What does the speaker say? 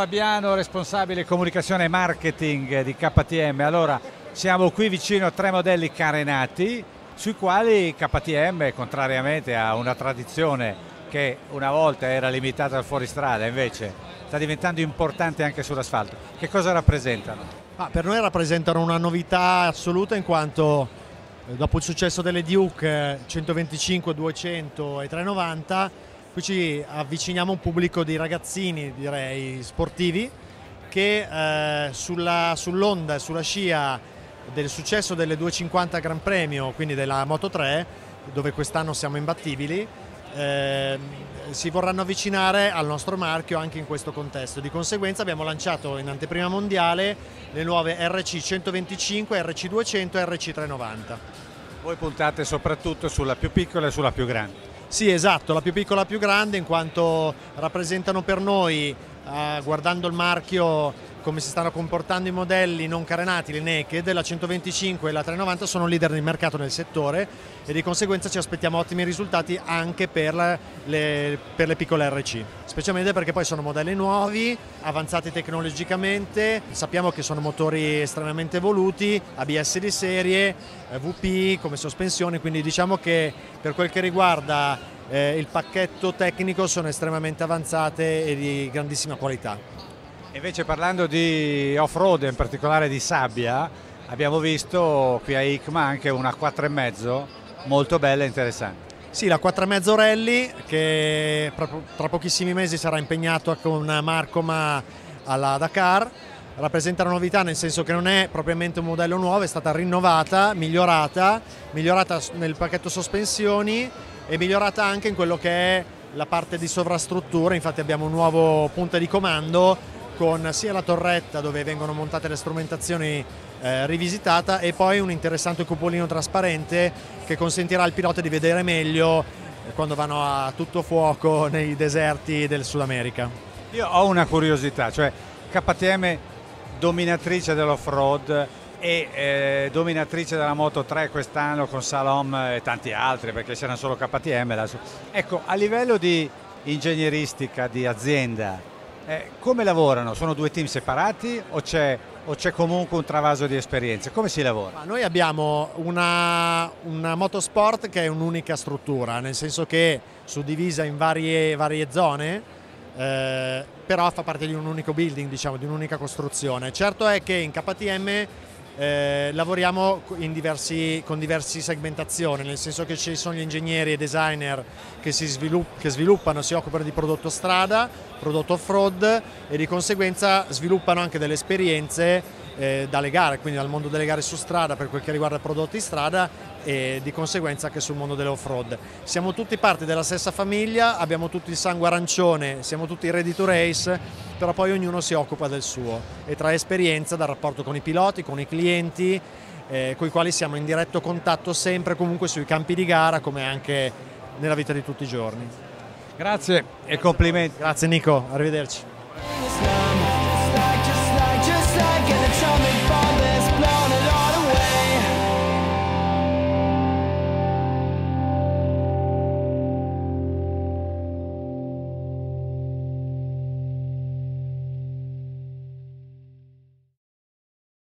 Fabiano, responsabile comunicazione e marketing di KTM. Allora, siamo qui vicino a 3 modelli carenati sui quali KTM, contrariamente a una tradizione che una volta era limitata al fuoristrada, invece sta diventando importante anche sull'asfalto. Che cosa rappresentano? Per noi rappresentano una novità assoluta, in quanto dopo il successo delle Duke 125, 200 e 390, qui ci avviciniamo a un pubblico di ragazzini, direi sportivi, che sull'onda e sulla scia del successo delle 250 Gran Premio, quindi della Moto3, dove quest'anno siamo imbattibili, si vorranno avvicinare al nostro marchio anche in questo contesto. Di conseguenza abbiamo lanciato in anteprima mondiale le nuove RC 125, RC 200 e RC 390. Voi puntate soprattutto sulla più piccola e sulla più grande. Sì, esatto, la più piccola e la più grande, in quanto rappresentano per noi, guardando il marchio, come si stanno comportando i modelli non carenati, le naked, la 125 e la 390 sono leader di mercato nel settore, e di conseguenza ci aspettiamo ottimi risultati anche per le piccole RC, specialmente perché poi sono modelli nuovi, avanzati tecnologicamente, sappiamo che sono motori estremamente evoluti, ABS di serie, VP come sospensioni, quindi diciamo che per quel che riguarda il pacchetto tecnico sono estremamente avanzate e di grandissima qualità. Invece, parlando di off-road, in particolare di sabbia, abbiamo visto qui a ICMA anche una 4,5 molto bella e interessante. Sì, la 4,5 Rally, che tra pochissimi mesi sarà impegnato con Marcoma alla Dakar, rappresenta una novità, nel senso che non è propriamente un modello nuovo, è stata rinnovata, migliorata nel pacchetto sospensioni e migliorata anche in quello che è la parte di sovrastruttura. Infatti abbiamo un nuovo punto di comando con sia la torretta dove vengono montate le strumentazioni rivisitata, e poi un interessante cupolino trasparente che consentirà al pilota di vedere meglio quando vanno a tutto fuoco nei deserti del Sud America. Io ho una curiosità, cioè KTM dominatrice dell'off-road e dominatrice della Moto3 quest'anno con Salom e tanti altri, perché c'erano solo KTM adesso. Ecco, a livello di ingegneristica, di azienda, come lavorano? Sono due team separati o c'è comunque un travaso di esperienze? Come si lavora? Noi abbiamo una motorsport che è un'unica struttura, nel senso che suddivisa in varie zone, però fa parte di un unico building, diciamo, di un'unica costruzione. Certo è che in KTM lavoriamo con diverse segmentazioni, nel senso che ci sono gli ingegneri e designer che sviluppano, si occupano di prodotto strada, prodotto off-road, e di conseguenza sviluppano anche delle esperienze dalle gare, quindi dal mondo delle gare su strada per quel che riguarda prodotti strada, e di conseguenza anche sul mondo dell'off-road. Siamo tutti parte della stessa famiglia, abbiamo tutti il sangue arancione, siamo tutti ready to race, però poi ognuno si occupa del suo e trae esperienza dal rapporto con i piloti, con i clienti, con i quali siamo in diretto contatto sempre comunque sui campi di gara, come anche nella vita di tutti i giorni. Grazie e complimenti. Grazie Nico, arrivederci.